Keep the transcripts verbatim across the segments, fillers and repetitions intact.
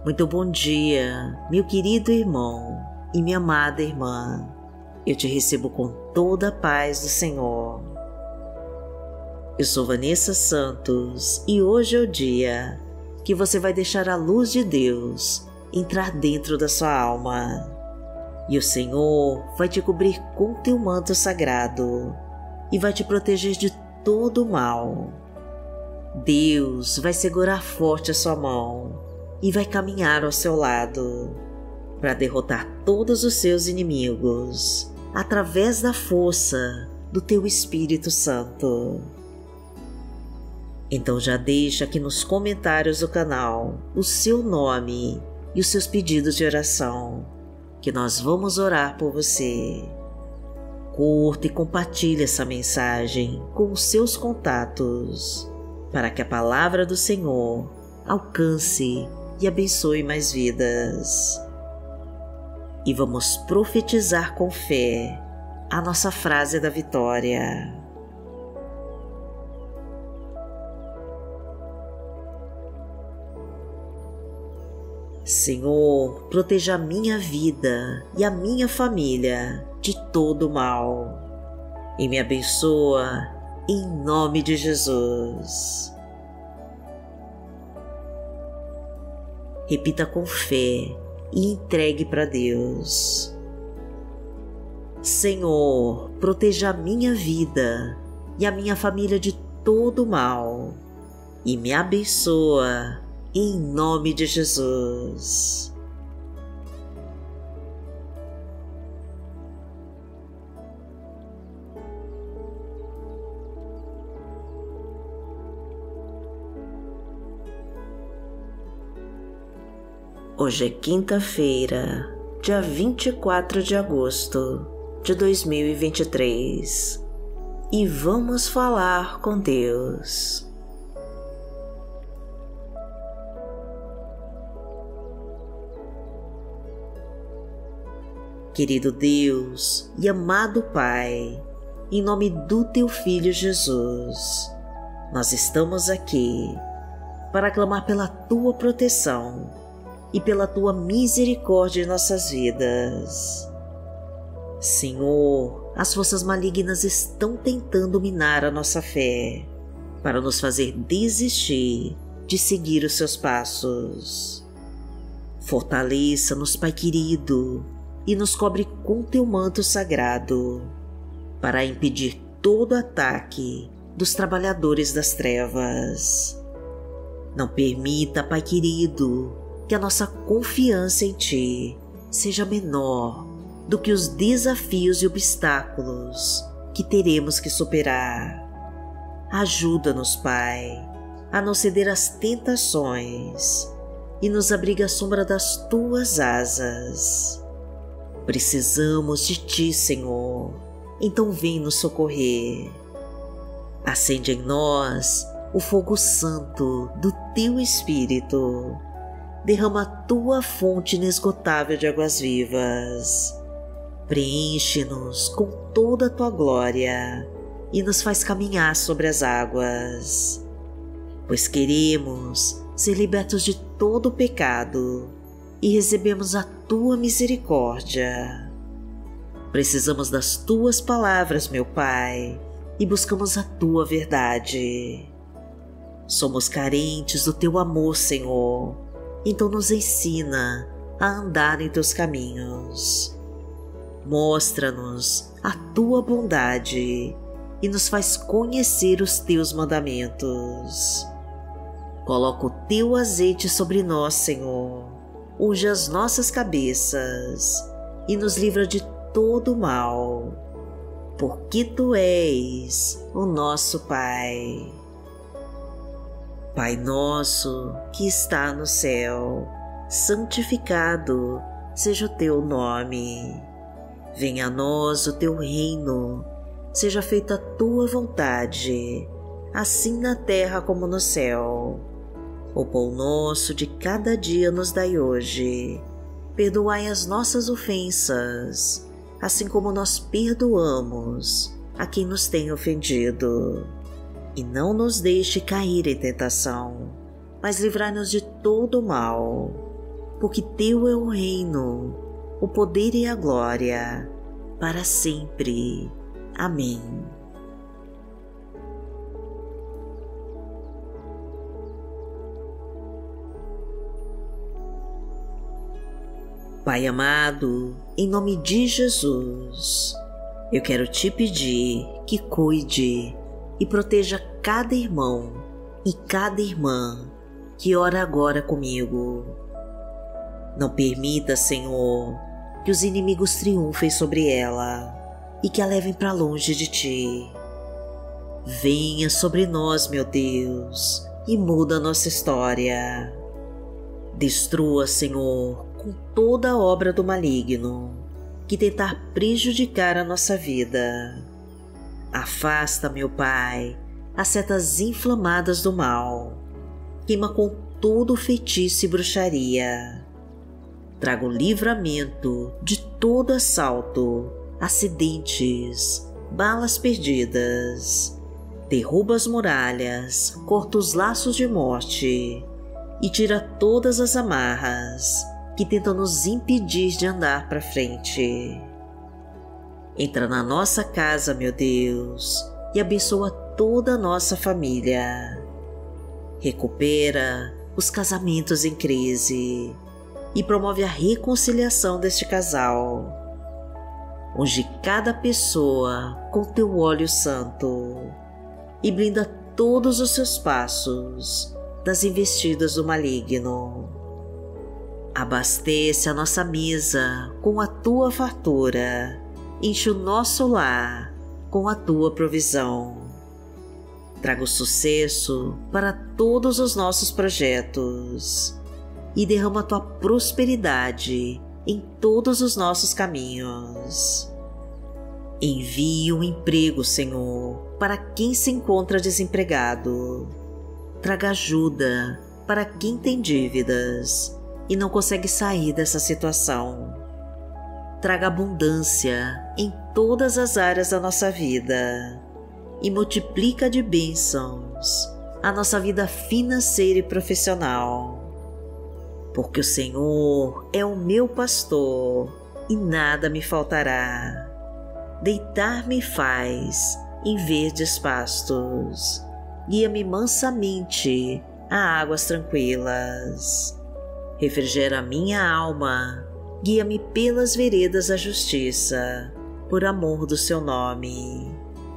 Muito bom dia, meu querido irmão e minha amada irmã. Eu te recebo com toda a paz do Senhor. Eu sou Vanessa Santos e hoje é o dia que você vai deixar a luz de Deus entrar dentro da sua alma. E o Senhor vai te cobrir com teu manto sagrado e vai te proteger de todo o mal. Deus vai segurar forte a sua mão e vai caminhar ao seu lado para derrotar todos os seus inimigos através da força do teu Espírito Santo. Então já deixa aqui nos comentários do canal o seu nome e os seus pedidos de oração, que nós vamos orar por você. Curta e compartilhe essa mensagem com os seus contatos, para que a palavra do Senhor alcance e abençoe mais vidas. E vamos profetizar com fé a nossa frase da vitória. Senhor, proteja a minha vida e a minha família de todo o mal e me abençoa em nome de Jesus. Repita com fé e entregue para Deus. Senhor, proteja a minha vida e a minha família de todo o mal e me abençoa em nome de Jesus. Hoje é quinta-feira, dia vinte e quatro de agosto de dois mil e vinte e três, e vamos falar com Deus. Querido Deus e amado Pai, em nome do Teu Filho Jesus, nós estamos aqui para clamar pela Tua proteção e pela Tua misericórdia em nossas vidas. Senhor, as forças malignas estão tentando minar a nossa fé para nos fazer desistir de seguir os Seus passos. Fortaleça-nos, Pai querido, e nos cobre com Teu manto sagrado, para impedir todo ataque dos trabalhadores das trevas. Não permita, Pai querido, que a nossa confiança em Ti seja menor do que os desafios e obstáculos que teremos que superar. Ajuda-nos, Pai, a não ceder às tentações e nos abriga à sombra das Tuas asas. Precisamos de Ti, Senhor, então vem nos socorrer. Acende em nós o fogo santo do Teu Espírito. Derrama a Tua fonte inesgotável de águas vivas. Preenche-nos com toda a Tua glória e nos faz caminhar sobre as águas, pois queremos ser libertos de todo o pecado e recebemos a Tua misericórdia. Precisamos das Tuas palavras, meu Pai, e buscamos a Tua verdade. Somos carentes do Teu amor, Senhor, então nos ensina a andar em Teus caminhos. Mostra-nos a Tua bondade e nos faz conhecer os Teus mandamentos. Coloca o Teu azeite sobre nós, Senhor. Unge as nossas cabeças e nos livra de todo o mal, porque Tu és o nosso Pai. Pai nosso que está no céu, santificado seja o Teu nome. Venha a nós o Teu reino, seja feita a Tua vontade, assim na terra como no céu. O pão nosso de cada dia nos dai hoje. Perdoai as nossas ofensas, assim como nós perdoamos a quem nos tem ofendido. E não nos deixe cair em tentação, mas livrai-nos de todo o mal, porque teu é o reino, o poder e a glória, para sempre. Amém. Pai amado, em nome de Jesus, eu quero te pedir que cuide e proteja cada irmão e cada irmã que ora agora comigo. Não permita, Senhor, que os inimigos triunfem sobre ela e que a levem para longe de ti. Venha sobre nós, meu Deus, e muda a nossa história. Destrua, Senhor, com toda a obra do maligno que tentar prejudicar a nossa vida. Afasta, meu Pai, as setas inflamadas do mal. Queima com todo feitiço e bruxaria. Traga o livramento de todo assalto, acidentes, balas perdidas. Derruba as muralhas, corta os laços de morte e tira todas as amarras que tentam nos impedir de andar para frente. Entra na nossa casa, meu Deus, e abençoa toda a nossa família. Recupera os casamentos em crise e promove a reconciliação deste casal. Unge cada pessoa com teu óleo santo e blinda todos os seus passos das investidas do maligno. Abastece a nossa mesa com a tua fartura, enche o nosso lar com a tua provisão. Traga o sucesso para todos os nossos projetos e derrama a tua prosperidade em todos os nossos caminhos. Envie um emprego, Senhor, para quem se encontra desempregado. Traga ajuda para quem tem dívidas e não consegue sair dessa situação. Traga abundância em todas as áreas da nossa vida e multiplica de bênçãos a nossa vida financeira e profissional. Porque o Senhor é o meu pastor e nada me faltará. Deitar-me faz em verdes pastos, guia-me mansamente a águas tranquilas. Refrigera a minha alma, guia-me pelas veredas da justiça, por amor do seu nome.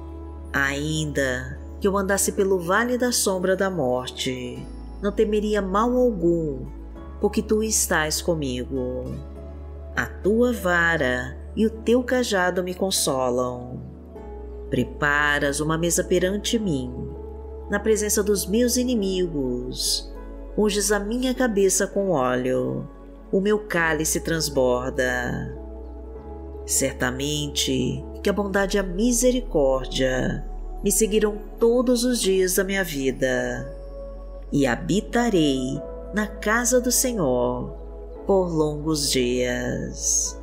Ainda que eu andasse pelo vale da sombra da morte, não temeria mal algum, porque tu estás comigo. A tua vara e o teu cajado me consolam. Preparas uma mesa perante mim, na presença dos meus inimigos. Unges a minha cabeça com óleo, o meu cálice transborda. Certamente que a bondade e a misericórdia me seguirão todos os dias da minha vida, e habitarei na casa do Senhor por longos dias.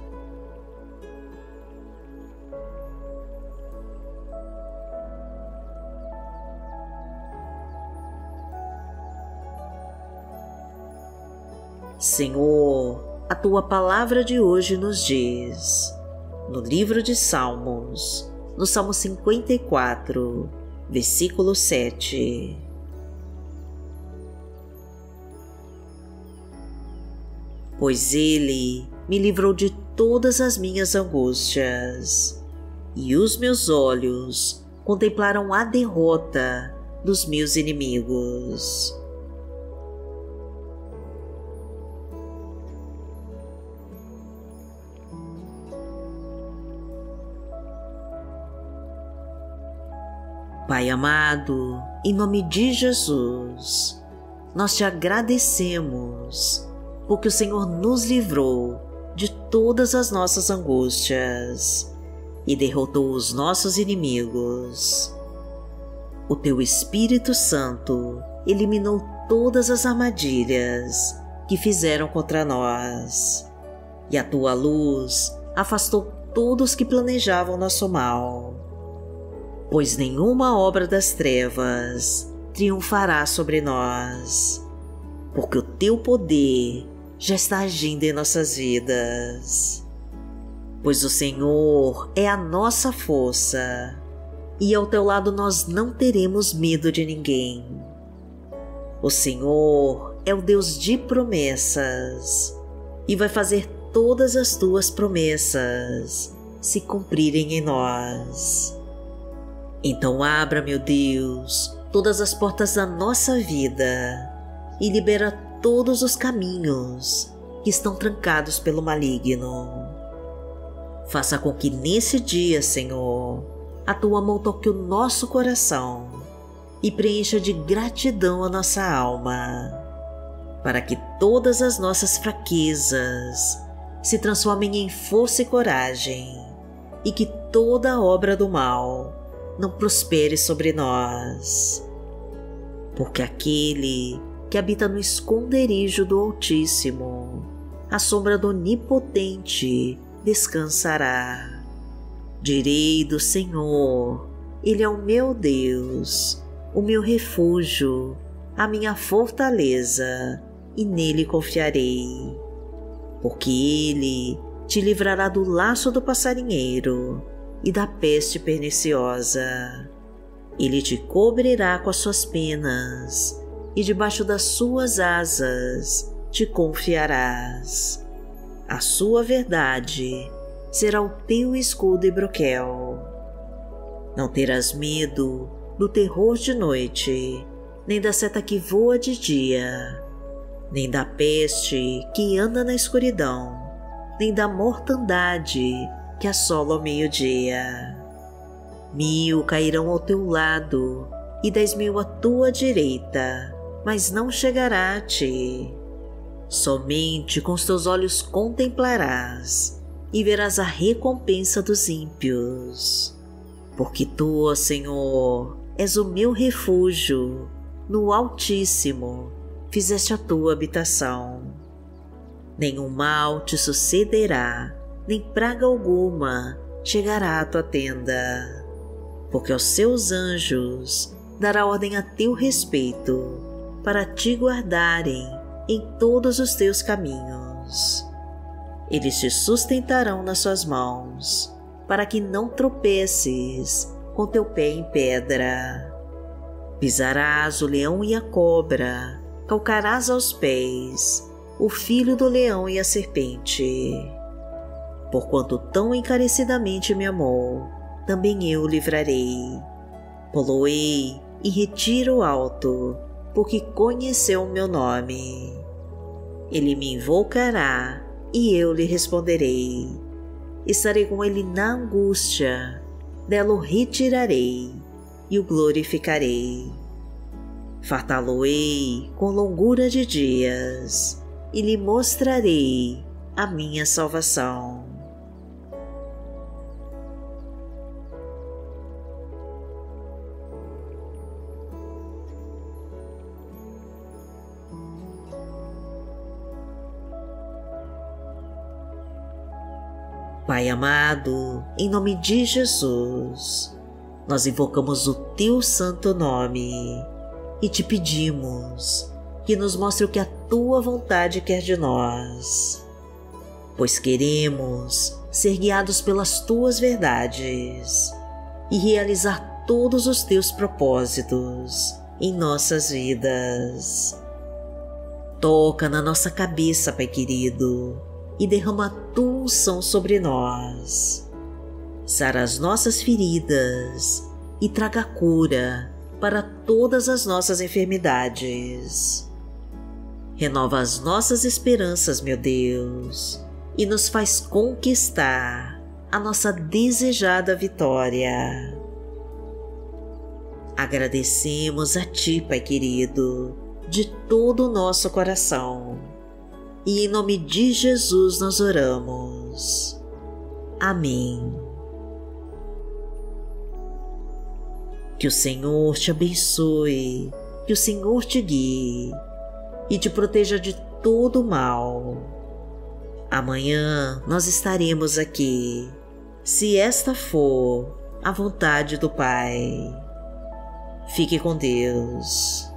Senhor, a tua palavra de hoje nos diz, no livro de Salmos, no Salmo cinquenta e quatro, versículo sete. Pois Ele me livrou de todas as minhas angústias, e os meus olhos contemplaram a derrota dos meus inimigos. Pai amado, em nome de Jesus, nós te agradecemos porque o Senhor nos livrou de todas as nossas angústias e derrotou os nossos inimigos. O teu Espírito Santo eliminou todas as armadilhas que fizeram contra nós, e a tua luz afastou todos que planejavam nosso mal. Pois nenhuma obra das trevas triunfará sobre nós, porque o teu poder já está agindo em nossas vidas. Pois o Senhor é a nossa força, e ao teu lado nós não teremos medo de ninguém. O Senhor é o Deus de promessas, e vai fazer todas as tuas promessas se cumprirem em nós. Então abra, meu Deus, todas as portas da nossa vida e libera todos os caminhos que estão trancados pelo maligno. Faça com que nesse dia, Senhor, a tua mão toque o nosso coração e preencha de gratidão a nossa alma, para que todas as nossas fraquezas se transformem em força e coragem, e que toda obra do mal não prospere sobre nós. Porque aquele que habita no esconderijo do Altíssimo, à sombra do Onipotente, descansará. Direi do Senhor, Ele é o meu Deus, o meu refúgio, a minha fortaleza, e nele confiarei. Porque Ele te livrará do laço do passarinheiro e da peste perniciosa. Ele te cobrirá com as suas penas, e debaixo das suas asas te confiarás. A sua verdade será o teu escudo e broquel. Não terás medo do terror de noite, nem da seta que voa de dia, nem da peste que anda na escuridão, nem da mortandade que assola ao meio-dia. Mil cairão ao teu lado e dez mil à tua direita, mas não chegará a ti. Somente com os teus olhos contemplarás e verás a recompensa dos ímpios. Porque tu, ó Senhor, és o meu refúgio, no Altíssimo fizeste a tua habitação. Nenhum mal te sucederá, nem praga alguma chegará à tua tenda, porque aos seus anjos dará ordem a teu respeito, para te guardarem em todos os teus caminhos. Eles te sustentarão nas suas mãos, para que não tropeces com teu pé em pedra. Pisarás o leão e a cobra, calcarás aos pés o filho do leão e a serpente. Porquanto tão encarecidamente me amou, também eu o livrarei. Poloei e retiro alto, porque conheceu o meu nome. Ele me invocará e eu lhe responderei. Estarei com ele na angústia, dela o retirarei e o glorificarei. Fartá-lo-ei com longura de dias e lhe mostrarei a minha salvação. Pai amado, em nome de Jesus, nós invocamos o teu santo nome e te pedimos que nos mostre o que a tua vontade quer de nós, pois queremos ser guiados pelas tuas verdades e realizar todos os teus propósitos em nossas vidas. Toca na nossa cabeça, Pai querido, e derrama a tua unção sobre nós. Sara as nossas feridas e traga cura para todas as nossas enfermidades. Renova as nossas esperanças, meu Deus, e nos faz conquistar a nossa desejada vitória. Agradecemos a Ti, Pai querido, de todo o nosso coração. E em nome de Jesus nós oramos. Amém. Que o Senhor te abençoe, que o Senhor te guie e te proteja de todo o mal. Amanhã nós estaremos aqui, se esta for a vontade do Pai. Fique com Deus.